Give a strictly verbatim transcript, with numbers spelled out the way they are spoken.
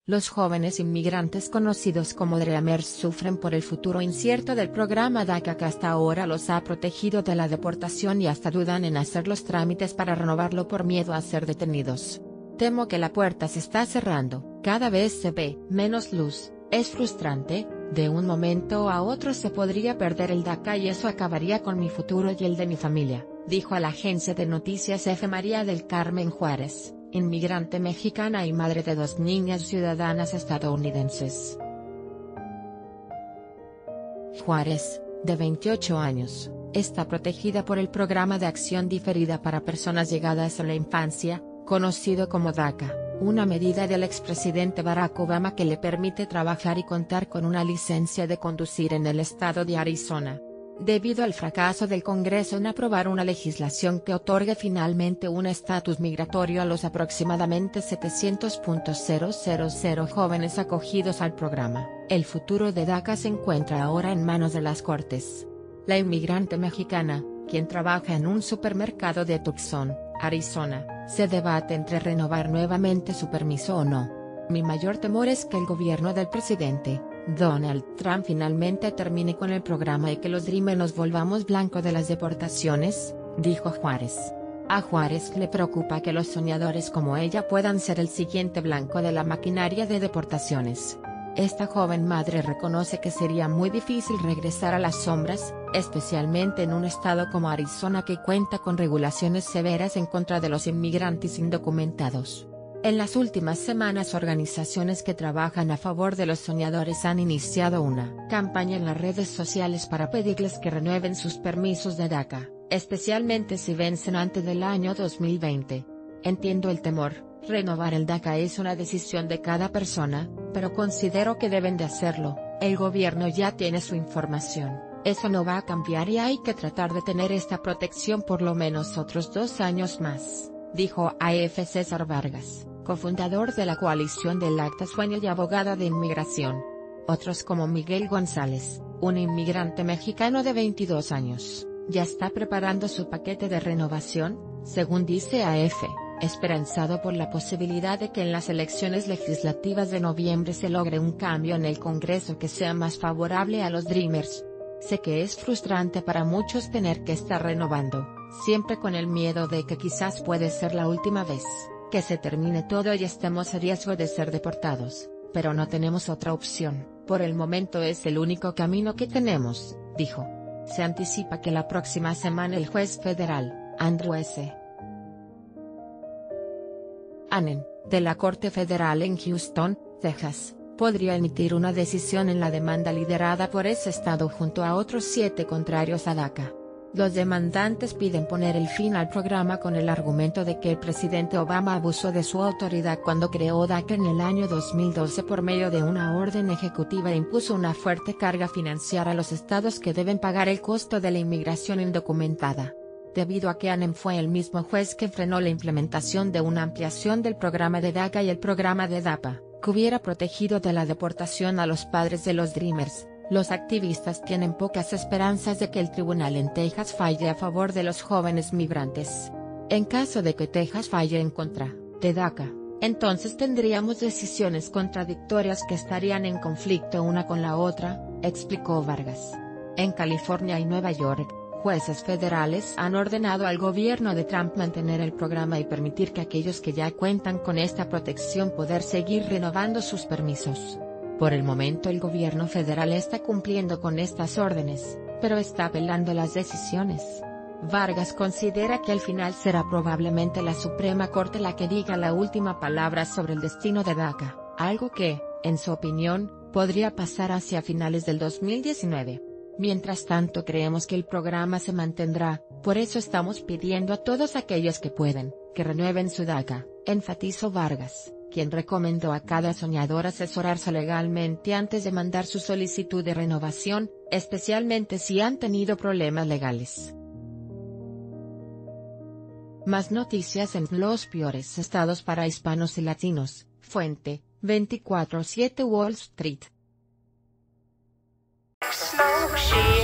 Los jóvenes inmigrantes conocidos como Dreamers sufren por el futuro incierto del programa DACA que hasta ahora los ha protegido de la deportación y hasta dudan en hacer los trámites para renovarlo por miedo a ser detenidos. Temo que la puerta se está cerrando, cada vez se ve menos luz, es frustrante, de un momento a otro se podría perder el DACA y eso acabaría con mi futuro y el de mi familia, dijo a la agencia de noticias F. María del Carmen Juárez, inmigrante mexicana y madre de dos niñas ciudadanas estadounidenses. Juárez, de veintiocho años, está protegida por el Programa de Acción Diferida para Personas Llegadas a la Infancia, conocido como DACA, una medida del expresidente Barack Obama que le permite trabajar y contar con una licencia de conducir en el estado de Arizona. Debido al fracaso del Congreso en aprobar una legislación que otorgue finalmente un estatus migratorio a los aproximadamente setecientos mil jóvenes acogidos al programa, el futuro de DACA se encuentra ahora en manos de las Cortes. La inmigrante mexicana, quien trabaja en un supermercado de Tucson, Arizona, se debate entre renovar nuevamente su permiso o no. Mi mayor temor es que el gobierno del presidente Donald Trump finalmente termine con el programa y que los Dreamers nos volvamos blanco de las deportaciones, dijo Juárez. A Juárez le preocupa que los soñadores como ella puedan ser el siguiente blanco de la maquinaria de deportaciones. Esta joven madre reconoce que sería muy difícil regresar a las sombras, especialmente en un estado como Arizona que cuenta con regulaciones severas en contra de los inmigrantes indocumentados. En las últimas semanas organizaciones que trabajan a favor de los soñadores han iniciado una campaña en las redes sociales para pedirles que renueven sus permisos de DACA, especialmente si vencen antes del año dos mil veinte. Entiendo el temor, renovar el DACA es una decisión de cada persona, pero considero que deben de hacerlo, el gobierno ya tiene su información, eso no va a cambiar y hay que tratar de tener esta protección por lo menos otros dos años más, dijo A F César Vargas, cofundador de la coalición del Acta Sueño y abogada de inmigración. Otros como Miguel González, un inmigrante mexicano de veintidós años, ya está preparando su paquete de renovación, según dice A F, esperanzado por la posibilidad de que en las elecciones legislativas de noviembre se logre un cambio en el Congreso que sea más favorable a los Dreamers. Sé que es frustrante para muchos tener que estar renovando, siempre con el miedo de que quizás puede ser la última vez que se termine todo y estemos a riesgo de ser deportados, pero no tenemos otra opción, por el momento es el único camino que tenemos, dijo. Se anticipa que la próxima semana el juez federal, Andrew S. Annen, de la Corte Federal en Houston, Texas, podría emitir una decisión en la demanda liderada por ese estado junto a otros siete contrarios a DACA. Los demandantes piden poner el fin al programa con el argumento de que el presidente Obama abusó de su autoridad cuando creó DACA en el año dos mil doce por medio de una orden ejecutiva e impuso una fuerte carga financiera a los estados que deben pagar el costo de la inmigración indocumentada. Debido a que Annen fue el mismo juez que frenó la implementación de una ampliación del programa de DACA y el programa de DAPA, que hubiera protegido de la deportación a los padres de los Dreamers. Los activistas tienen pocas esperanzas de que el tribunal en Texas falle a favor de los jóvenes migrantes. En caso de que Texas falle en contra de DACA, entonces tendríamos decisiones contradictorias que estarían en conflicto una con la otra, explicó Vargas. En California y Nueva York, jueces federales han ordenado al gobierno de Trump mantener el programa y permitir que aquellos que ya cuentan con esta protección poder seguir renovando sus permisos. Por el momento el gobierno federal está cumpliendo con estas órdenes, pero está apelando las decisiones. Vargas considera que al final será probablemente la Suprema Corte la que diga la última palabra sobre el destino de DACA, algo que, en su opinión, podría pasar hacia finales del dos mil diecinueve. Mientras tanto creemos que el programa se mantendrá, por eso estamos pidiendo a todos aquellos que pueden, que renueven su DACA, enfatizó Vargas, quien recomendó a cada soñador asesorarse legalmente antes de mandar su solicitud de renovación, especialmente si han tenido problemas legales. Más noticias en los peores estados para hispanos y latinos, fuente, veinticuatro siete Wall Street. Smoke, she